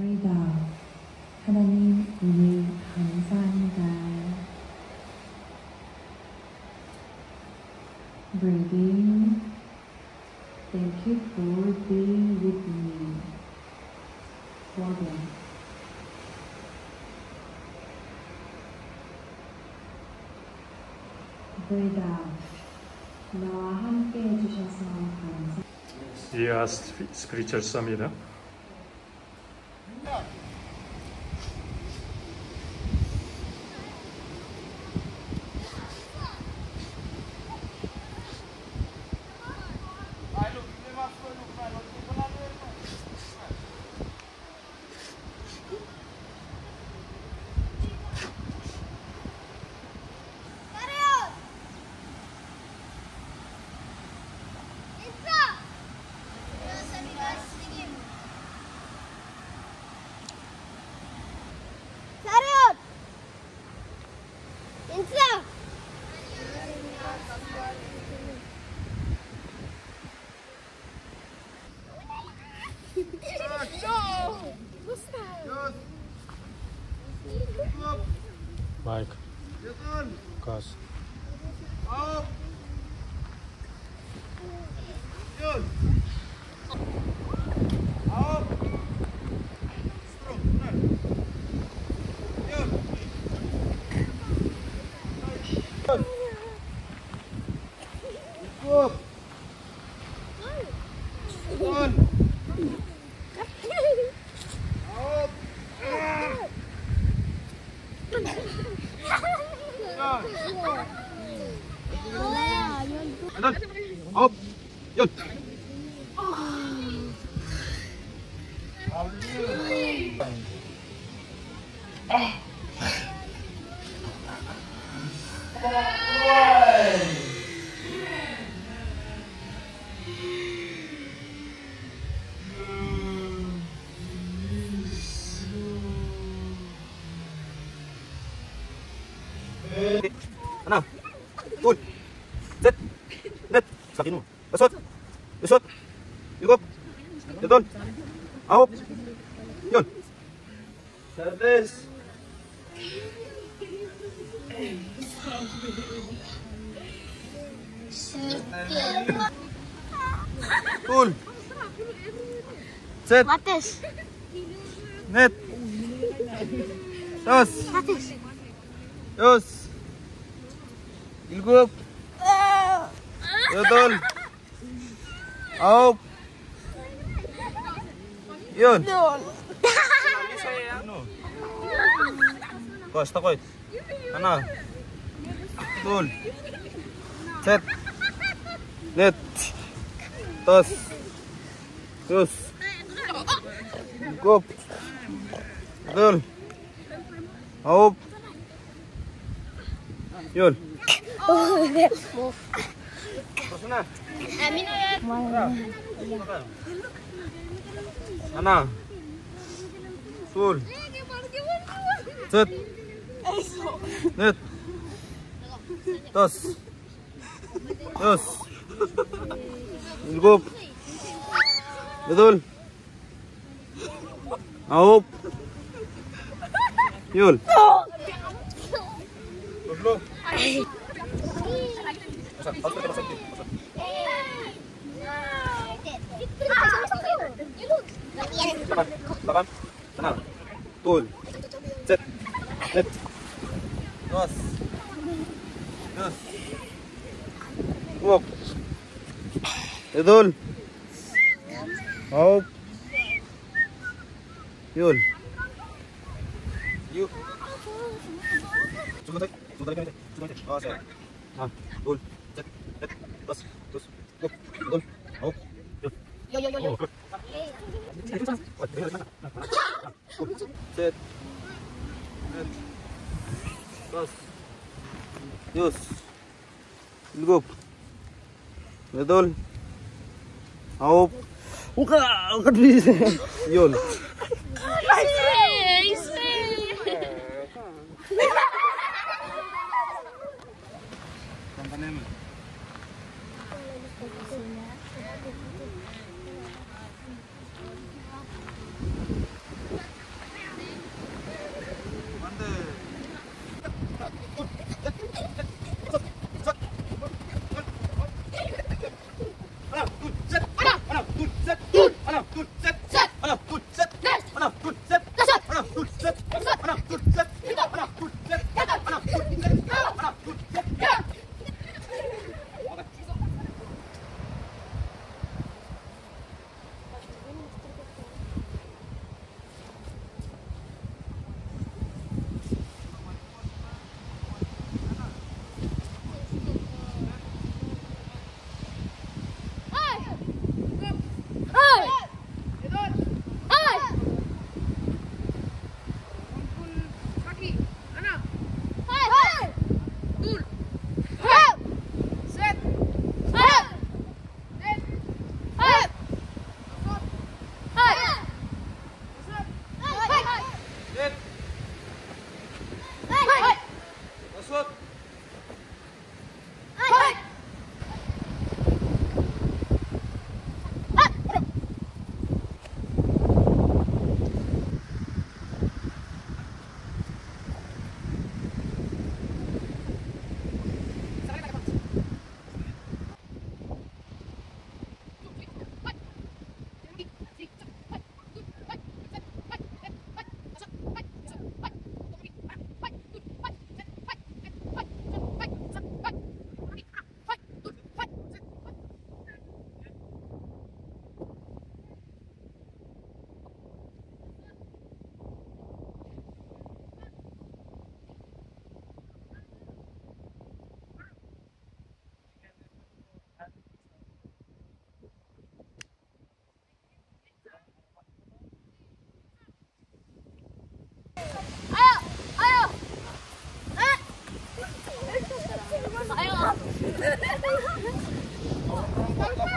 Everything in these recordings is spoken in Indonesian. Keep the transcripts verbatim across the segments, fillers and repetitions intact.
Breathe out. 하나님 오늘 감사합니다. Breathe in. Thank you for being with me. Father. Breathe out. 나와 함께 해주셔서 감사. Yeah, spiritual summit. Mike, Gus. Up. Yun. Up. Strong. Yun. Yun. Up. Yun. Up, yun. 하나, 둘, 셋, 넷, 사기누, 여섯, 여섯, 일곱, 여덟, 아홉, 열, 잘됐어. 둘, 셋, 넷, 다섯, 여섯, 일곱, 여덟, 아홉, 열. Kau stop it. Mana? Tul. Set. Net. Tos. Terus. Cukup. Betul. Aub. Yul. Terus mana? Mana? Tul. Set. Net. Tos. Terus. Cukup. Betul. Aub. Yul. Belum. Lapan, tenang, tul, set, net, dos, dos, cukup, betul, hop, yul, yuk, sudah, sudah, sudah, sudah, oh saya, ah, tul, set, net, dos, dos, cukup, betul, hop, yul, yo yo yo yo. Set. Net. Dos. Yus. Cukup. Betul. Hop. Buka, buka bisa. Yul.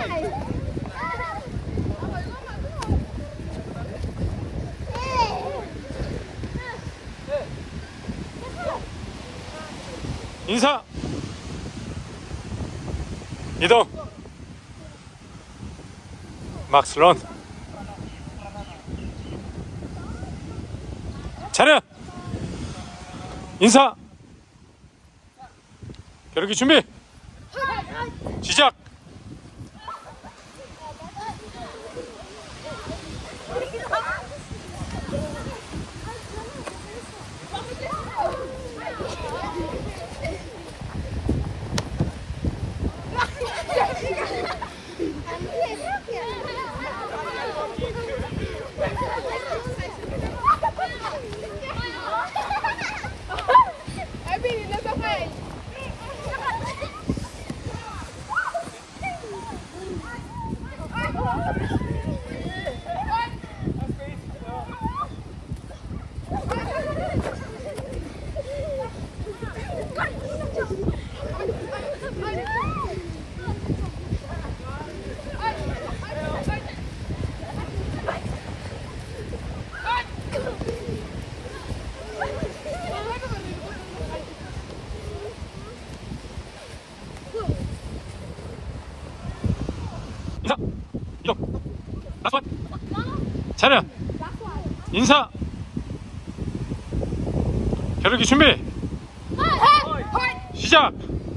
인사. 이동. 막스 런. 차렷. 인사. 겨루기 준비. 시작. 인사. 이동. 라스트 원. 차렷. 인사. 겨루기 준비. 시작.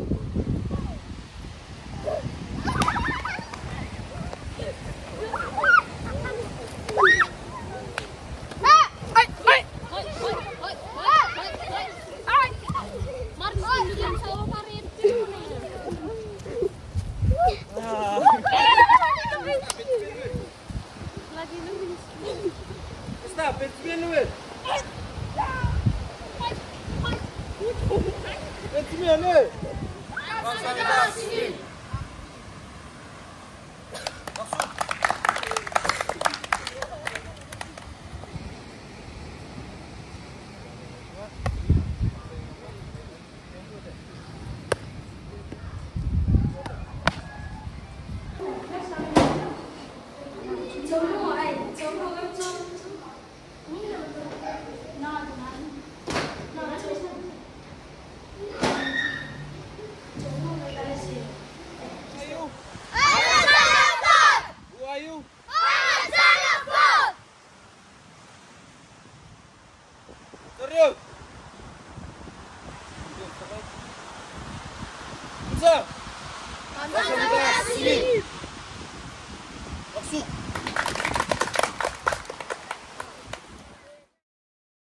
Stop, it's been with. It's been with. Insa.